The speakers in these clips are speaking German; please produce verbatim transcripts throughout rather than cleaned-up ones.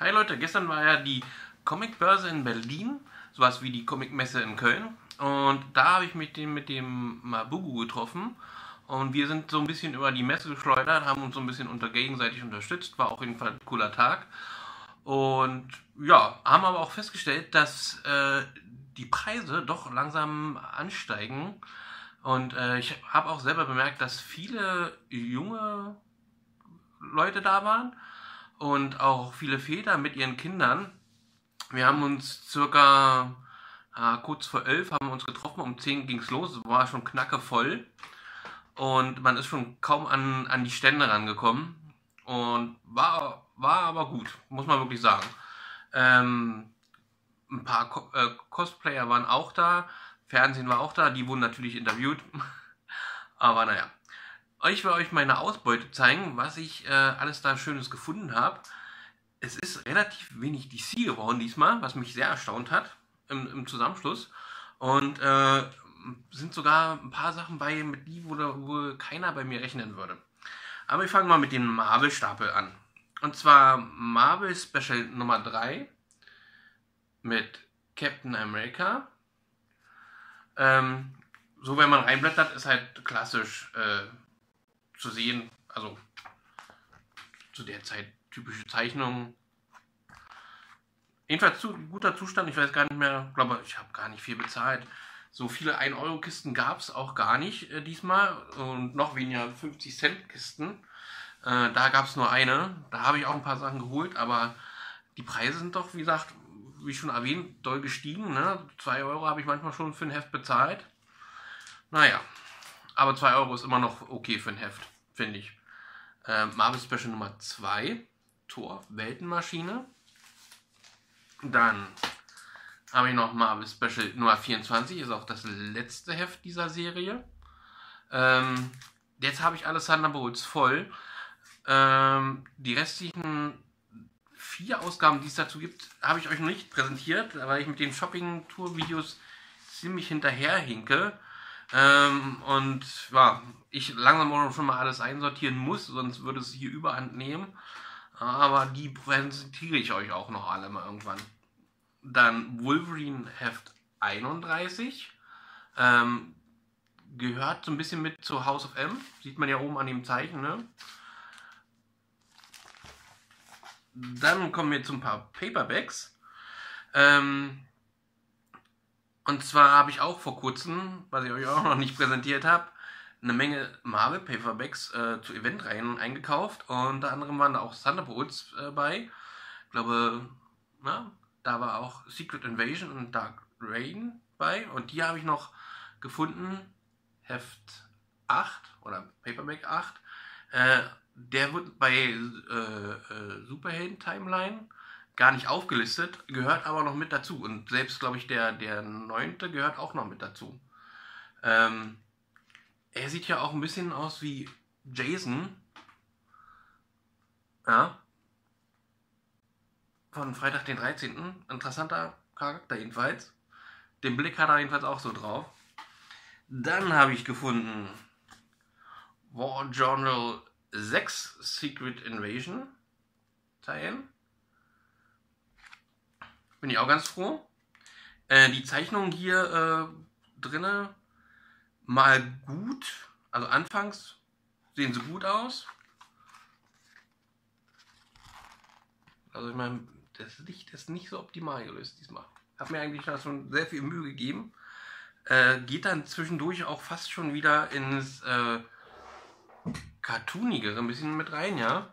Hi Leute, gestern war ja die Comicbörse in Berlin, sowas wie die Comicmesse in Köln. Und da habe ich mich mit dem Mabugu getroffen. Und wir sind so ein bisschen über die Messe geschleudert, haben uns so ein bisschen unter gegenseitig unterstützt. War auf jeden Fall ein cooler Tag. Und ja, haben aber auch festgestellt, dass äh, die Preise doch langsam ansteigen. Und äh, ich habe auch selber bemerkt, dass viele junge Leute da waren und auch viele Väter mit ihren Kindern. Wir haben uns circa äh, kurz vor elf haben wir uns getroffen, um zehn ging es los, es war schon knacke voll und man ist schon kaum an, an die Stände rangekommen und war, war aber gut, muss man wirklich sagen. Ähm, ein paar Co äh, Cosplayer waren auch da, Fernsehen war auch da, die wurden natürlich interviewt, aber naja. Ich will euch meine Ausbeute zeigen, was ich äh, alles da Schönes gefunden habe. Es ist relativ wenig D C geworden diesmal, was mich sehr erstaunt hat im, im Zusammenschluss. Und äh, sind sogar ein paar Sachen bei, mit die wo, wo keiner bei mir rechnen würde. Aber ich fange mal mit dem Marvel-Stapel an. Und zwar Marvel Special Nummer drei mit Captain America. Ähm, so, wenn man reinblättert, ist halt klassisch äh, zu sehen, also zu der Zeit typische Zeichnungen. Jedenfalls zu, guter Zustand, ich weiß gar nicht mehr, glaube ich habe gar nicht viel bezahlt. So viele ein Euro Kisten gab es auch gar nicht äh, diesmal und noch weniger fünfzig Cent Kisten. Äh, da gab es nur eine, da habe ich auch ein paar Sachen geholt, aber die Preise sind doch, wie gesagt, wie schon erwähnt, doll gestiegen. Ne? zwei Euro habe ich manchmal schon für ein Heft bezahlt. Naja, aber zwei Euro ist immer noch okay für ein Heft, finde ich. Äh, Marvel Special Nummer zwei, Thor, Weltenmaschine. Dann habe ich noch Marvel Special Nummer vierundzwanzig, ist auch das letzte Heft dieser Serie. Ähm, jetzt habe ich alle Thunderbolts voll. Ähm, die restlichen vier Ausgaben, die es dazu gibt, habe ich euch noch nicht präsentiert, weil ich mit den Shopping-Tour-Videos ziemlich hinterherhinke. Ähm, und ja, ich langsam schon mal alles einsortieren muss, sonst würde es hier überhand nehmen. Aber die präsentiere ich euch auch noch alle mal irgendwann. Dann Wolverine Heft einunddreißig. Ähm, gehört so ein bisschen mit zu House of M. Sieht man ja oben an dem Zeichen, ne? Dann kommen wir zu ein paar Paperbacks. Ähm, und zwar habe ich auch vor kurzem, was ich euch auch noch nicht präsentiert habe, eine Menge Marvel Paperbacks äh, zu Eventreihen eingekauft. Und unter anderem waren da auch Thunderbolts äh, bei. Ich glaube, na, da war auch Secret Invasion und Dark Reign bei. Und die habe ich noch gefunden. Heft acht oder Paperback acht. Äh, der wird bei äh, äh, Superhelden Timeline gar nicht aufgelistet, gehört aber noch mit dazu. Und selbst, glaube ich, der, der neunte gehört auch noch mit dazu. Ähm, er sieht ja auch ein bisschen aus wie Jason. Ja. Von Freitag den dreizehnten Interessanter Charakter jedenfalls. Den Blick hat er jedenfalls auch so drauf. Dann habe ich gefunden War Journal sechs Secret Invasion Teilen. Bin ich auch ganz froh. Äh, die Zeichnungen hier äh, drinne mal gut. Also anfangs sehen sie gut aus. Also ich meine, das Licht ist nicht so optimal gelöst diesmal. Habe mir eigentlich da schon sehr viel Mühe gegeben. Äh, geht dann zwischendurch auch fast schon wieder ins äh, Cartoonigere ein bisschen mit rein, ja.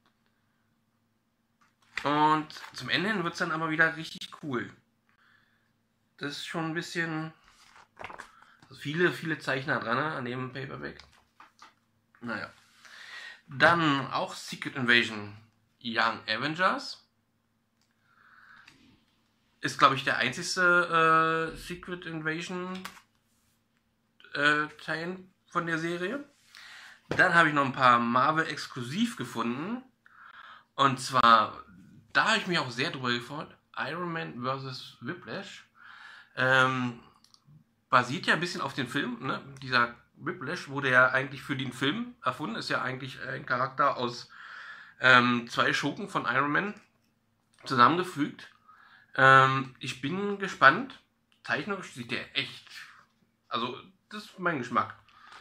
Und zum Ende hin wird es dann aber wieder richtig cool. Das ist schon ein bisschen... Also viele, viele Zeichner dran, ne, an dem Paperback. Naja. Dann auch Secret Invasion Young Avengers. Ist, glaube ich, der einzigste äh, Secret Invasion äh, Teil von der Serie. Dann habe ich noch ein paar Marvel exklusiv gefunden. Und zwar, da habe ich mich auch sehr drüber gefreut. Iron Man versus. Whiplash. Ähm, basiert ja ein bisschen auf den Film. Ne? Dieser Whiplash wurde ja eigentlich für den Film erfunden. Ist ja eigentlich ein Charakter aus ähm, zwei Schurken von Iron Man. zusammengefügt. Ähm, ich bin gespannt. Zeichnerisch sieht der echt... Also, das ist mein Geschmack.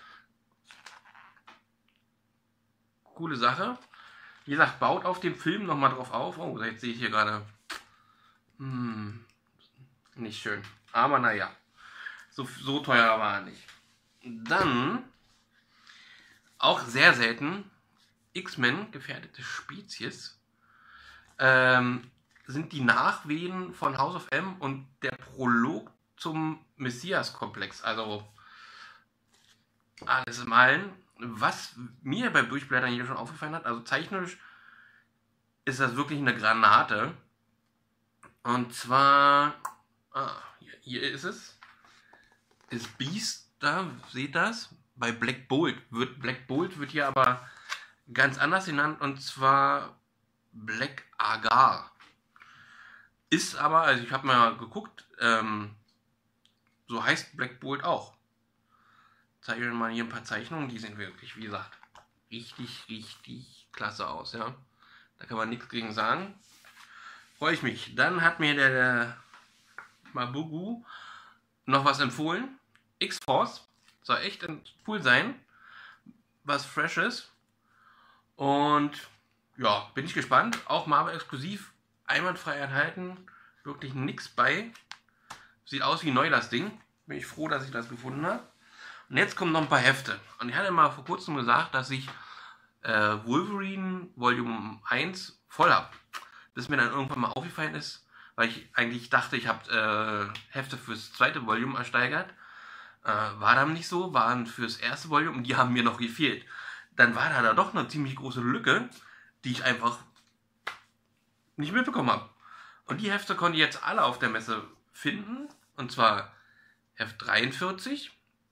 Coole Sache. Wie gesagt, baut auf dem Film nochmal drauf auf. Oh, jetzt sehe ich hier gerade... Hm, nicht schön. Aber naja. So, so teuer war er nicht. Dann... Auch sehr selten... X-Men, gefährdete Spezies, ähm, sind die Nachwehen von House of M und der Prolog zum Messias-Komplex. Also alles im Allen. Was mir beim Durchblättern hier schon aufgefallen hat, also zeichnerisch ist das wirklich eine Granate. Und zwar, ah, hier, hier ist es, ist Beast da, seht das? Bei Black Bolt wird, Black Bolt wird hier aber ganz anders genannt, und zwar Black Agar. Ist aber, also ich habe mal geguckt, ähm, so heißt Black Bolt auch. Ich zeige Ihnen mal hier ein paar Zeichnungen, die sehen wirklich, wie gesagt, richtig, richtig klasse aus, ja. Da kann man nichts gegen sagen. Freue ich mich. Dann hat mir der, der Mabugu noch was empfohlen. X-Force. Soll echt cool sein. Was Freshes. Und ja, bin ich gespannt. Auch Marvel exklusiv, einwandfrei enthalten. Wirklich nichts bei. Sieht aus wie neu, das Ding. Bin ich froh, dass ich das gefunden habe. Und jetzt kommen noch ein paar Hefte. Und ich hatte mal vor kurzem gesagt, dass ich äh, Wolverine Volume eins voll habe. Bis mir dann irgendwann mal aufgefallen ist, weil ich eigentlich dachte, ich habe äh, Hefte fürs zweite Volume ersteigert. Äh, war dann nicht so, waren fürs erste Volume und die haben mir noch gefehlt. Dann war da, da doch eine ziemlich große Lücke, die ich einfach nicht mitbekommen habe. Und die Hefte konnte ich jetzt alle auf der Messe finden. Und zwar Heft dreiundvierzig.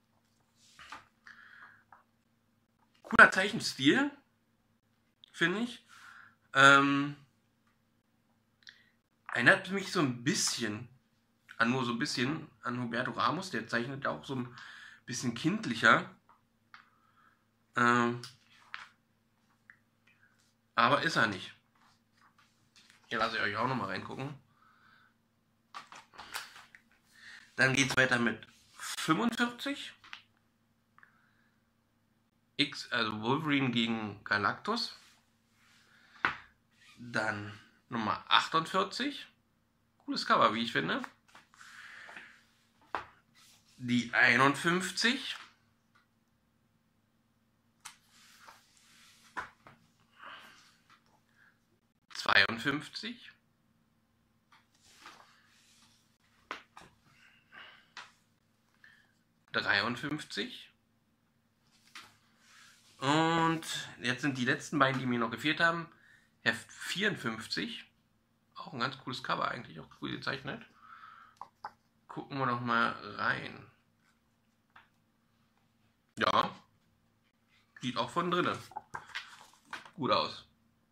Cooler Zeichenstil, finde ich. Ähm, erinnert mich so ein bisschen, an nur so ein bisschen, an Humberto Ramos. Der zeichnet auch so ein bisschen kindlicher. Ähm, aber ist er nicht. Hier lasse ich euch auch nochmal reingucken. Dann geht es weiter mit fünfundvierzig. X, also Wolverine gegen Galactus. Dann Nummer achtundvierzig. Cooles Cover, wie ich finde. Die einundfünfzig. zweiundfünfzig. dreiundfünfzig. Und jetzt sind die letzten beiden, die mir noch gefehlt haben. Heft vierundfünfzig. Auch ein ganz cooles Cover eigentlich, auch cool gezeichnet. Gucken wir noch mal rein. Ja. Sieht auch von drinnen gut aus.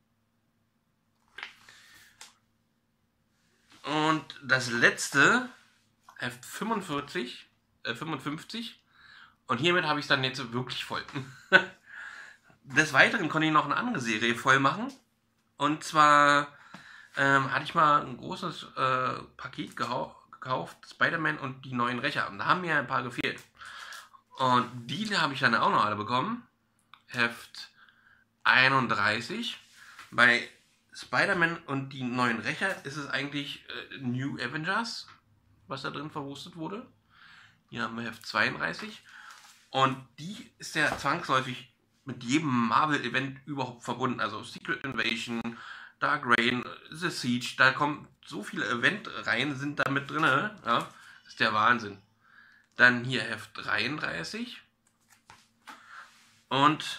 Und das letzte, Heft fünfundvierzig, äh fünfundfünfzig. Und hiermit habe ich es dann jetzt wirklich voll. Des Weiteren konnte ich noch eine andere Serie voll machen. Und zwar ähm, hatte ich mal ein großes äh, Paket gekauft, Spider-Man und die neuen Rächer. Und da haben mir ein paar gefehlt. Und die habe ich dann auch noch alle bekommen. Heft einunddreißig. Bei Spider-Man und die neuen Rächer ist es eigentlich äh, New Avengers, was da drin verwurstet wurde. Hier haben wir Heft zweiunddreißig. Und die ist ja zwangsläufig mit jedem Marvel-Event überhaupt verbunden. Also Secret Invasion, Dark Reign, The Siege, da kommen so viele Event-Reihen, sind da mit drin. Ja? Das ist der Wahnsinn. Dann hier Heft dreiunddreißig. Und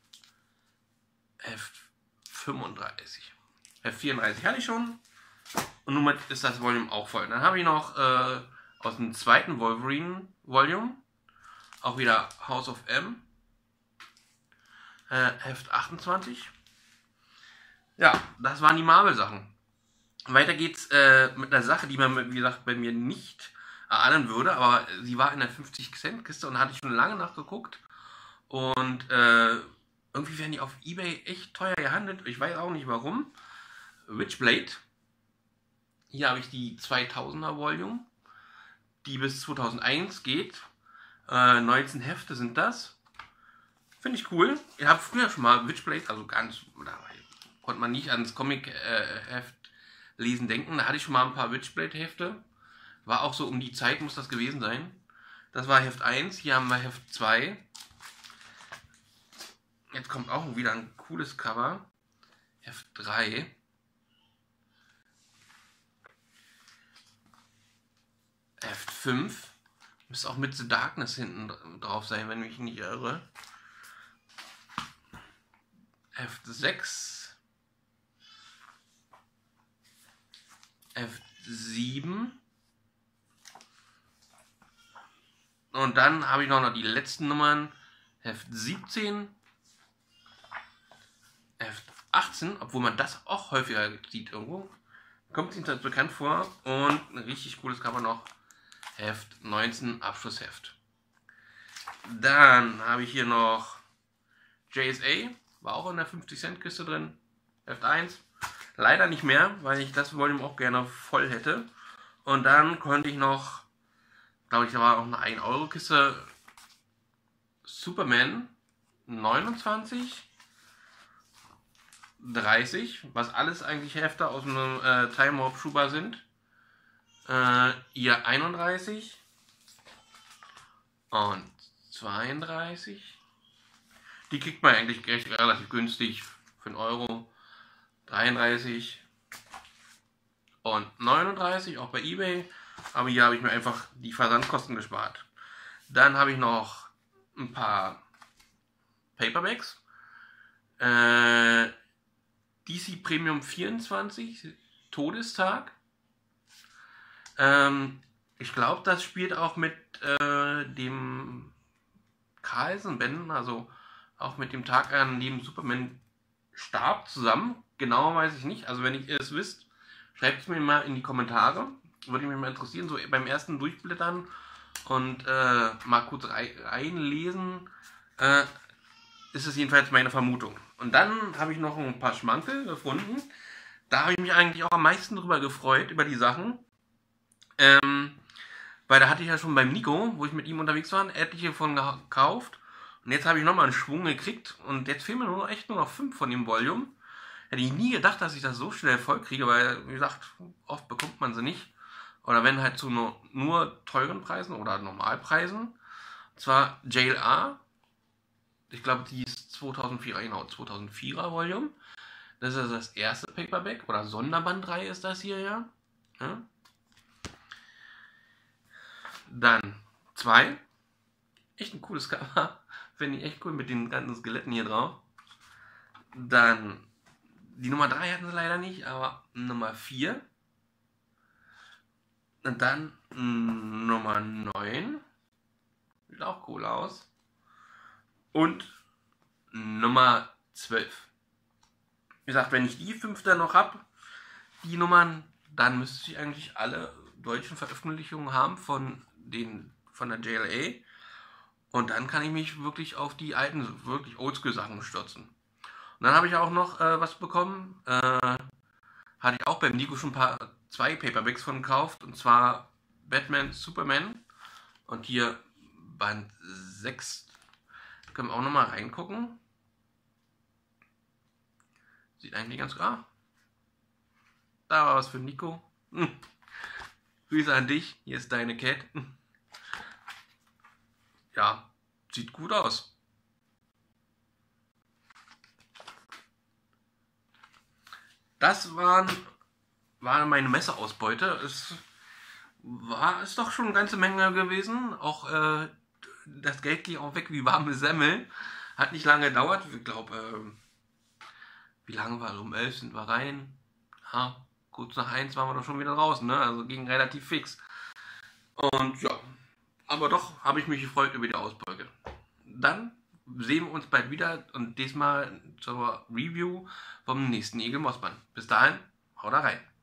Heft fünfunddreißig. Heft vierunddreißig hatte ich schon. Und nun ist das Volume auch voll. Dann habe ich noch äh, aus dem zweiten Wolverine-Volume auch wieder House of M. Äh, Heft achtundzwanzig. Ja, das waren die Marvel-Sachen. Weiter geht's äh, mit einer Sache, die man, wie gesagt, bei mir nicht erahnen würde, aber sie war in der fünfzig Cent Kiste und hatte ich schon lange nachgeguckt. Und äh, irgendwie werden die auf eBay echt teuer gehandelt. Ich weiß auch nicht warum. Witchblade. Hier habe ich die zweitausender Volume, die bis zweitausendeins geht. Äh, neunzehn Hefte sind das. Finde ich cool. Ich habe früher schon mal Witchblade, also ganz, da konnte man nicht ans Comic-Heft lesen denken. Da hatte ich schon mal ein paar Witchblade-Hefte. War auch so um die Zeit, muss das gewesen sein. Das war Heft eins, hier haben wir Heft zwei. Jetzt kommt auch wieder ein cooles Cover. Heft drei. Heft fünf. Müsste auch mit The Darkness hinten drauf sein, wenn ich mich nicht irre. Heft sechs. Heft sieben. Und dann habe ich noch, noch die letzten Nummern. Heft siebzehn. Heft achtzehn, obwohl man das auch häufiger sieht irgendwo. Kommt es jedenfalls bekannt vor. Und ein richtig cooles Cover noch. Heft neunzehn, Abschlussheft. Dann habe ich hier noch J S A. War auch in der fünfzig Cent Kiste drin. Heft eins. Leider nicht mehr, weil ich das Volume auch gerne voll hätte. Und dann konnte ich noch, glaube ich, da war auch eine ein Euro Kiste Superman neunundzwanzig, dreißig, was alles eigentlich Hefte aus einem äh, Time Warp Schuber sind. Äh, ihr einunddreißig und zweiunddreißig. Die kriegt man eigentlich recht, relativ günstig für einen Euro. dreiunddreißig und neununddreißig, auch bei eBay. Aber hier habe ich mir einfach die Versandkosten gespart. Dann habe ich noch ein paar Paperbacks. Äh, D C Premium vierundzwanzig, Todestag. Ähm, ich glaube, das spielt auch mit äh, dem Carlsen-Bänden, also auch mit dem Tag, an dem Superman starb, zusammen. Genau weiß ich nicht. Also wenn ihr es wisst, schreibt es mir mal in die Kommentare. Würde mich mal interessieren, so beim ersten Durchblättern und äh, mal kurz reinlesen, äh, ist es jedenfalls meine Vermutung. Und dann habe ich noch ein paar Schmankel gefunden. Da habe ich mich eigentlich auch am meisten drüber gefreut, über die Sachen. Ähm, weil da hatte ich ja schon beim Nico, wo ich mit ihm unterwegs war, etliche von gekauft. Und jetzt habe ich nochmal einen Schwung gekriegt. Und jetzt fehlen mir nur noch echt nur noch fünf von dem Volume. Hätte ich nie gedacht, dass ich das so schnell voll kriege, weil, wie gesagt, oft bekommt man sie nicht. Oder wenn halt zu nur, nur teuren Preisen oder Normalpreisen. Und zwar J L A. Ich glaube, die ist zweitausendvierer, genau, zweitausendvierer Volume. Das ist das erste Paperback. Oder Sonderbandreihe ist das hier, ja. ja. Dann zwei. Echt ein cooles Cover. Finde ich echt cool mit den ganzen Skeletten hier drauf. Dann die Nummer drei hatten sie leider nicht, aber Nummer vier. Und dann Nummer neun. Sieht auch cool aus. Und Nummer zwölf. Wie gesagt, wenn ich die fünf dann noch habe, die Nummern, dann müsste ich eigentlich alle deutschen Veröffentlichungen haben von, den, von der J L A. Und dann kann ich mich wirklich auf die alten, wirklich Oldschool-Sachen stürzen. Und dann habe ich auch noch äh, was bekommen. Äh, hatte ich auch beim Nico schon ein paar, zwei Paperbacks von gekauft. Und zwar Batman, Superman. Und hier Band sechs. Können wir auch nochmal reingucken. Sieht eigentlich ganz gut aus. Ah, da war was für Nico. Hm. Grüße an dich. Hier ist deine Cat. Ja, sieht gut aus. Das waren, war meine Messeausbeute. Es war ist doch schon eine ganze Menge gewesen. Auch äh, das Geld ging auch weg wie warme Semmel. Hat nicht lange gedauert. Ich glaube, äh, wie lange war es? Um elf sind wir rein. Ja, kurz nach eins waren wir doch schon wieder draußen. Ne? Also ging relativ fix. Und ja, aber doch habe ich mich gefreut über die Ausbeute. Dann sehen wir uns bald wieder und diesmal zur Review vom nächsten Igel Mossmann. Bis dahin, haut da rein.